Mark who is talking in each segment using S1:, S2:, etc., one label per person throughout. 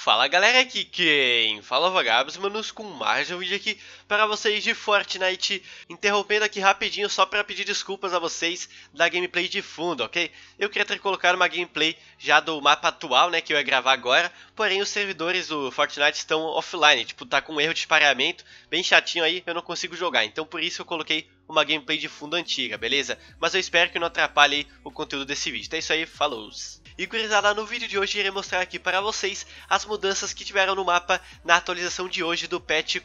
S1: Fala galera, aqui quem fala Vagabos, manos, com mais um vídeo aqui para vocês de Fortnite, interrompendo aqui rapidinho só para pedir desculpas a vocês da gameplay de fundo, ok? Eu queria ter colocado uma gameplay já do mapa atual, né, que eu ia gravar agora, porém os servidores do Fortnite estão offline, tipo, tá com um erro de pareamento, bem chatinho aí, eu não consigo jogar, então por isso eu coloquei uma gameplay de fundo antiga, beleza? Mas eu espero que não atrapalhe aí o conteúdo desse vídeo. Então é isso aí, falou! E gurizada, no vídeo de hoje irei mostrar aqui para vocês as mudanças que tiveram no mapa na atualização de hoje do patch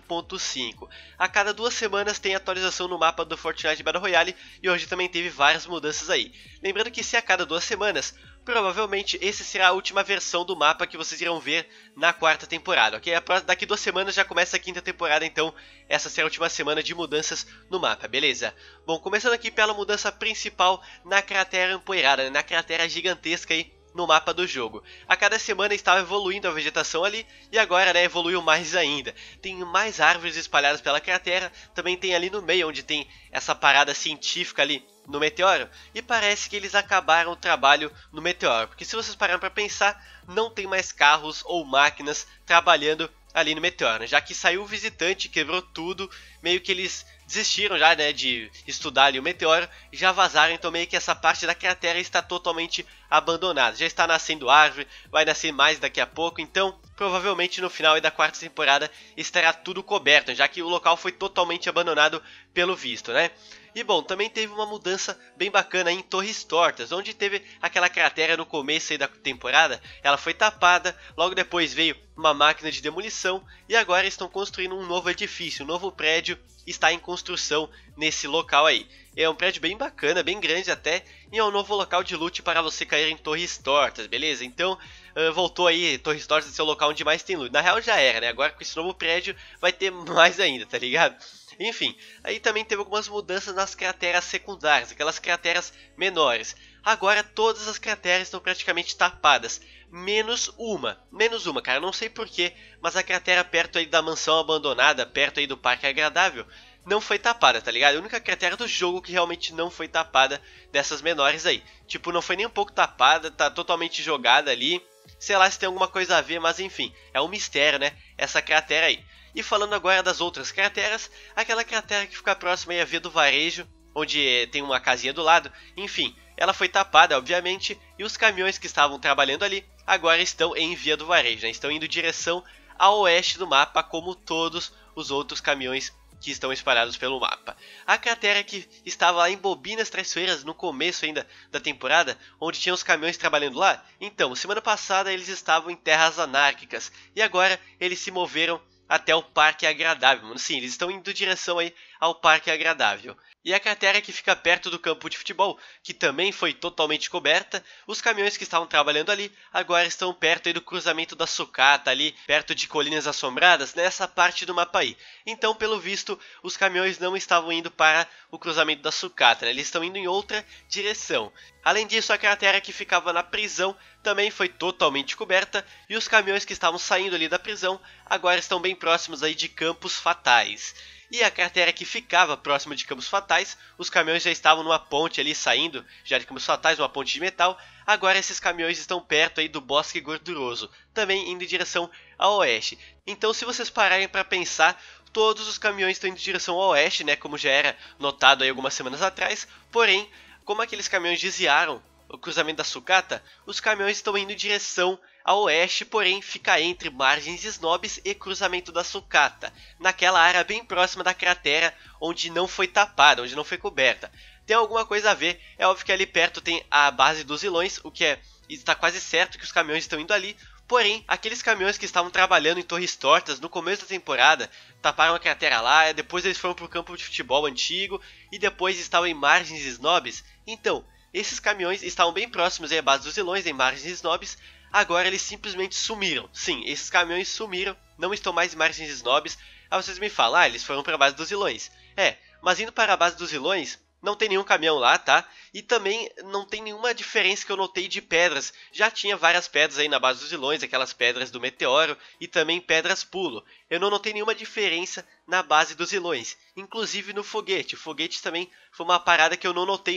S1: 4.5. A cada 2 semanas tem atualização no mapa do Fortnite Battle Royale e hoje também teve várias mudanças aí. Lembrando que se a cada 2 semanas, provavelmente esse será a última versão do mapa que vocês irão ver na 4ª temporada, ok? Daqui 2 semanas já começa a 5ª temporada, então essa será a última semana de mudanças no mapa, beleza? Bom, começando aqui pela mudança principal na cratera empoeirada, né? Na cratera gigantesca aí no mapa do jogo. A cada semana estava evoluindo a vegetação ali e agora, né, evoluiu mais ainda. Tem mais árvores espalhadas pela cratera, também tem ali no meio onde tem essa parada científica ali no meteoro, e parece que eles acabaram o trabalho no meteoro, porque se vocês pararem para pensar, não tem mais carros ou máquinas trabalhando ali no meteoro, né? Já que saiu o visitante, quebrou tudo, meio que eles desistiram já, né, de estudar ali o meteoro, já vazaram, então meio que essa parte da cratera está totalmente abandonada. Já está nascendo árvore, vai nascer mais daqui a pouco, então provavelmente no final da 4ª temporada estará tudo coberto, já que o local foi totalmente abandonado pelo visto, né? E bom, também teve uma mudança bem bacana em Torres Tortas, onde teve aquela cratera no começo aí da temporada, ela foi tapada, logo depois veio uma máquina de demolição e agora estão construindo um novo edifício, um novo prédio está em construção nesse local aí. É um prédio bem bacana, bem grande até, e é um novo local de loot para você cair em Torres Tortas, beleza? Então voltou aí Torres Tortas a ser o local onde mais tem loot. Na real já era, né? Agora com esse novo prédio vai ter mais ainda, tá ligado? Enfim, aí também teve algumas mudanças nas crateras secundárias, aquelas crateras menores. Agora todas as crateras estão praticamente tapadas, menos uma, cara, não sei porquê, mas a cratera perto aí da mansão abandonada, perto aí do Parque Agradável, não foi tapada, tá ligado? A única cratera do jogo que realmente não foi tapada dessas menores aí. Tipo, não foi nem um pouco tapada, tá totalmente jogada ali. Sei lá se tem alguma coisa a ver, mas enfim, é um mistério, né? Essa cratera aí. E falando agora das outras crateras, aquela cratera que fica próxima aí à Via do Varejo, onde tem uma casinha do lado, enfim, ela foi tapada, obviamente, e os caminhões que estavam trabalhando ali agora estão em Via do Varejo, né? Estão indo em direção ao oeste do mapa, como todos os outros caminhões que estão espalhados pelo mapa. A cratera que estava lá em Bobinas Traiçoeiras no começo ainda da temporada, onde tinha os caminhões trabalhando lá, então, semana passada eles estavam em terras anárquicas, e agora eles se moveram até o Parque Agradável, mano. Sim, eles estão indo em direção aí ao Parque Agradável. E a cratera que fica perto do campo de futebol, que também foi totalmente coberta, os caminhões que estavam trabalhando ali agora estão perto aí do cruzamento da sucata, ali perto de Colinas Assombradas, nessa parte do mapa aí. Então, pelo visto, os caminhões não estavam indo para o cruzamento da sucata, né? Eles estão indo em outra direção. Além disso, a cratera que ficava na prisão também foi totalmente coberta e os caminhões que estavam saindo ali da prisão agora estão bem próximos aí de Campos Fatais. E a cratera que ficava próxima de Campos Fatais, os caminhões já estavam numa ponte ali saindo, já de Campos Fatais, uma ponte de metal. Agora esses caminhões estão perto aí do Bosque Gorduroso, também indo em direção ao oeste. Então, se vocês pararem para pensar, todos os caminhões estão indo em direção ao oeste, né, como já era notado aí algumas semanas atrás. Porém, como aqueles caminhões desviaram o cruzamento da sucata, os caminhões estão indo em direção ao oeste, porém fica entre Margens Snobs e cruzamento da sucata, naquela área bem próxima da cratera onde não foi tapada, onde não foi coberta. Tem alguma coisa a ver, é óbvio que ali perto tem a base dos vilões, o que está quase certo que os caminhões estão indo ali. Porém, aqueles caminhões que estavam trabalhando em Torres Tortas no começo da temporada, taparam a cratera lá, depois eles foram para o campo de futebol antigo e depois estavam em Margens Snobs. Então, esses caminhões estavam bem próximos à base dos vilões, em Margens Snobs. Agora eles simplesmente sumiram. Sim, esses caminhões sumiram, não estão mais em Margens Snobs. Aí vocês me falam, eles foram para a base dos vilões. Mas indo para a base dos vilões, não tem nenhum caminhão lá, tá? E também não tem nenhuma diferença que eu notei de pedras. Já tinha várias pedras aí na base dos vilões, aquelas pedras do meteoro e também pedras pulo. Eu não notei nenhuma diferença na base dos vilões, inclusive no foguete. O foguete também foi uma parada que eu não notei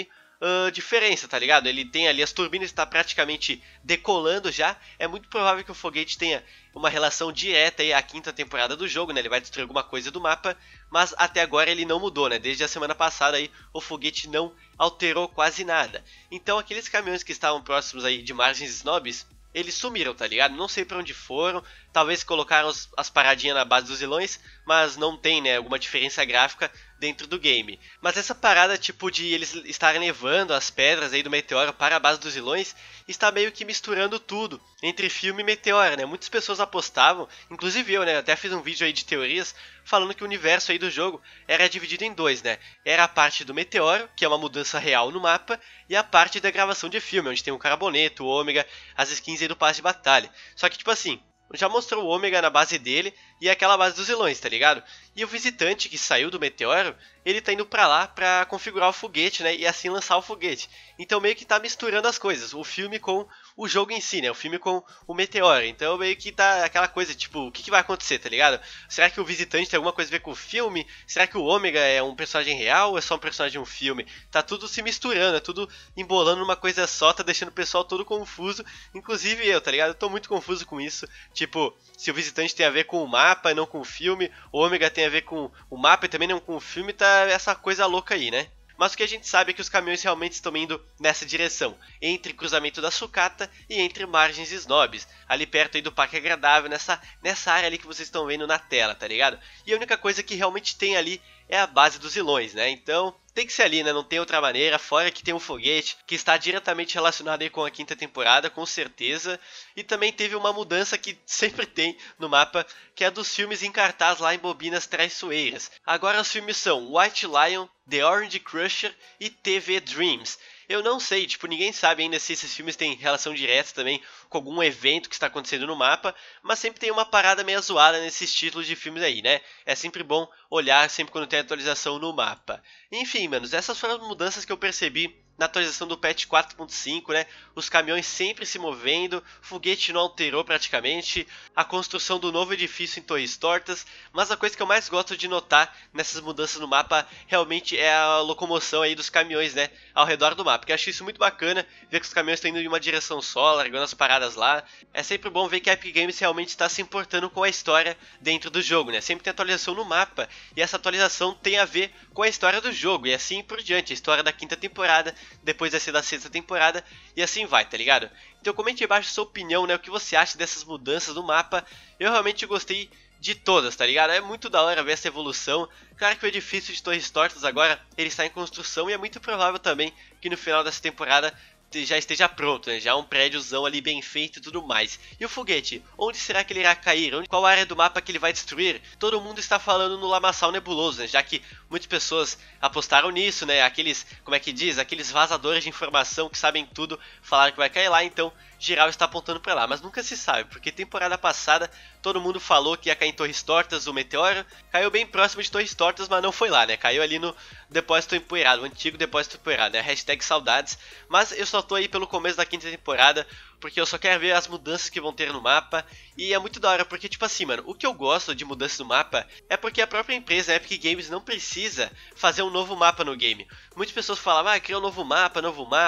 S1: diferença, tá ligado? Ele tem ali as turbinas, está praticamente decolando já. É muito provável que o foguete tenha uma relação direta aí à quinta temporada do jogo, né? Ele vai destruir alguma coisa do mapa, mas até agora ele não mudou, né? Desde a semana passada aí o foguete não alterou quase nada. Então aqueles caminhões que estavam próximos aí de margens snobs, eles sumiram, tá ligado? Não sei pra onde foram, talvez colocaram as paradinhas na base dos vilões, mas não tem, né, alguma diferença gráfica dentro do game. Mas essa parada, tipo, de eles estarem levando as pedras aí do meteoro para a base dos vilões, está meio que misturando tudo, entre filme e meteoro, né? Muitas pessoas apostavam, inclusive eu, né, até fiz um vídeo aí de teorias, falando que o universo aí do jogo era dividido em dois, né? Era a parte do meteoro, que é uma mudança real no mapa, e a parte da gravação de filme, onde tem o Carboneto, o Ômega, as skins aí do passe de batalha. Só que, tipo assim, já mostrou o Ômega na base dele e aquela base dos vilões, tá ligado? E o visitante que saiu do meteoro, ele tá indo pra lá pra configurar o foguete, né? E assim lançar o foguete. Então meio que tá misturando as coisas, o filme com o jogo em si, né? O filme com o meteoro. Então meio que tá aquela coisa, tipo, o que vai acontecer, tá ligado? Será que o visitante tem alguma coisa a ver com o filme? Será que o Ômega é um personagem real ou é só um personagem de um filme? Tá tudo se misturando, é tudo embolando numa coisa só, tá deixando o pessoal todo confuso. Inclusive eu, tá ligado? Eu tô muito confuso com isso. Tipo, se o visitante tem a ver com o mapa e não com o filme, o Ômega tem a ver com o mapa e também não com o filme, tá essa coisa louca aí, né? Mas o que a gente sabe é que os caminhões realmente estão indo nessa direção, entre cruzamento da sucata e entre margens snobs, ali perto aí do Parque Agradável, nessa área ali que vocês estão vendo na tela, tá ligado? E a única coisa que realmente tem ali é a base dos vilões, né? Então tem que ser ali, né? Não tem outra maneira, fora que tem um foguete que está diretamente relacionado aí com a quinta temporada, com certeza. E também teve uma mudança que sempre tem no mapa, que é a dos filmes em cartaz lá em Bobinas Traiçoeiras. Agora os filmes são White Lion, The Orange Crusher e TV Dreams. Eu não sei, tipo, ninguém sabe ainda se esses filmes têm relação direta também com algum evento que está acontecendo no mapa, mas sempre tem uma parada meio zoada nesses títulos de filmes aí, né? É sempre bom olhar sempre quando tem atualização no mapa. Enfim, manos, essas foram as mudanças que eu percebi na atualização do patch 4.5, né? Os caminhões sempre se movendo, o foguete não alterou praticamente, a construção do novo edifício em Torres Tortas, mas a coisa que eu mais gosto de notar nessas mudanças no mapa realmente é a locomoção aí dos caminhões, né? Ao redor do mapa, porque eu acho isso muito bacana, ver que os caminhões estão indo em uma direção só, largando as paradas lá. É sempre bom ver que a Epic Games realmente está se importando com a história dentro do jogo, né? Sempre tem atualização no mapa, e essa atualização tem a ver com a história do jogo, e assim por diante, a história da quinta temporada, depois vai ser da sexta temporada, e assim vai, tá ligado? Então comente aí embaixo a sua opinião, né, o que você acha dessas mudanças no mapa. Eu realmente gostei de todas, tá ligado? É muito da hora ver essa evolução. Claro que o edifício de Torres Tortas agora, ele está em construção, e é muito provável também que no final dessa temporada já esteja pronto, né? Já um prédiozão ali bem feito e tudo mais. E o foguete? Onde será que ele irá cair? Qual área do mapa que ele vai destruir? Todo mundo está falando no Lamaçal Nebuloso, né? Já que muitas pessoas apostaram nisso, né? Aqueles, como é que diz? Aqueles vazadores de informação que sabem tudo, falaram que vai cair lá, então geral está apontando para lá. Mas nunca se sabe, porque temporada passada todo mundo falou que ia cair em Torres Tortas o meteoro, caiu bem próximo de Torres Tortas, mas não foi lá, né? Caiu ali no depósito empoeirado, o antigo depósito empoeirado, né? Hashtag saudades. Mas eu só tô aí pelo começo da quinta temporada, porque eu só quero ver as mudanças que vão ter no mapa. E é muito da hora, porque tipo assim, mano, o que eu gosto de mudanças no mapa é porque a própria empresa, a Epic Games, não precisa fazer um novo mapa no game. Muitas pessoas falam, ah, cria um novo mapa,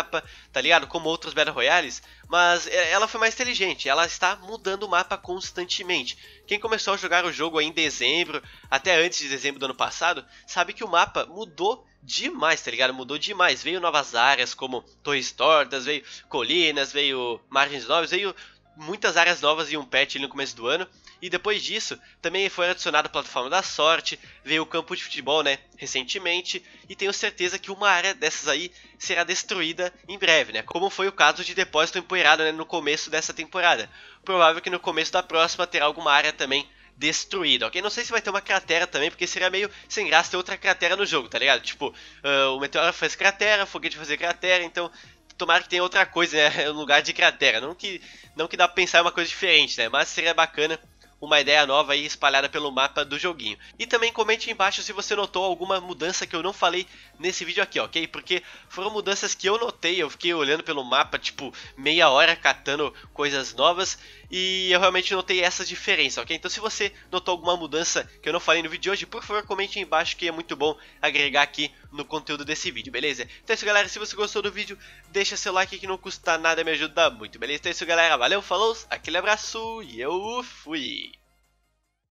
S1: tá ligado? Como outros Battle Royales. Mas ela foi mais inteligente, ela está mudando o mapa constantemente. Quem começou a jogar o jogo aí em dezembro, até antes de dezembro do ano passado, sabe que o mapa mudou demais, tá ligado? Mudou demais. Veio novas áreas como Torres Tortas, veio colinas, veio margens novas, veio muitas áreas novas e um patch ali no começo do ano. E depois disso, também foi adicionada a plataforma da sorte, veio o campo de futebol, né, recentemente, e tenho certeza que uma área dessas aí será destruída em breve, né, como foi o caso de Depósito Empoeirado, né, no começo dessa temporada. Provável que no começo da próxima terá alguma área também destruída, ok? Não sei se vai ter uma cratera também, porque seria meio sem graça ter outra cratera no jogo, tá ligado? Tipo, o meteoro faz cratera, o foguete fazer cratera, então tomara que tenha outra coisa, né, no lugar de cratera. Não que dá pra pensar em uma coisa diferente, né, mas seria bacana uma ideia nova aí espalhada pelo mapa do joguinho. E também comente aí embaixo se você notou alguma mudança que eu não falei nesse vídeo aqui, ok? Porque foram mudanças que eu notei, eu fiquei olhando pelo mapa tipo meia hora catando coisas novas e eu realmente notei essa diferença, ok? Então se você notou alguma mudança que eu não falei no vídeo de hoje, por favor comente aí embaixo que é muito bom agregar aqui no conteúdo desse vídeo, beleza? Então é isso galera, se você gostou do vídeo, deixa seu like que não custa nada, me ajuda muito, beleza? Então é isso galera, valeu, falou, aquele abraço e eu fui!